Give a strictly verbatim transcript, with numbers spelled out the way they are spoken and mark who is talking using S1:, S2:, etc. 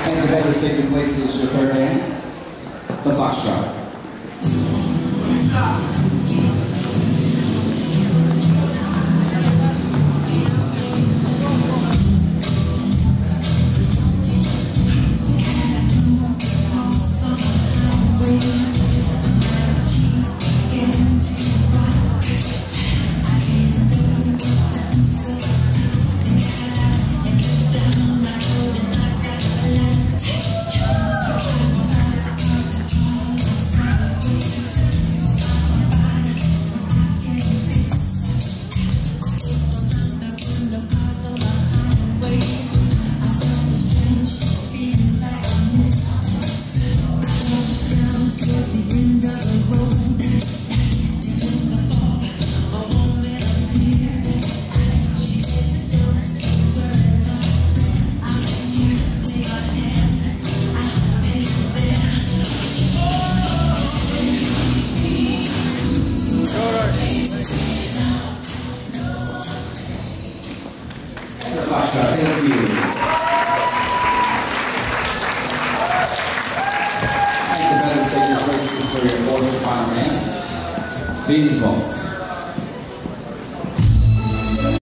S1: And the better taking place is your third dance, the Foxtrot. Thank you. Thank you, better take your places for your fourth and final dance. Ladies' waltz.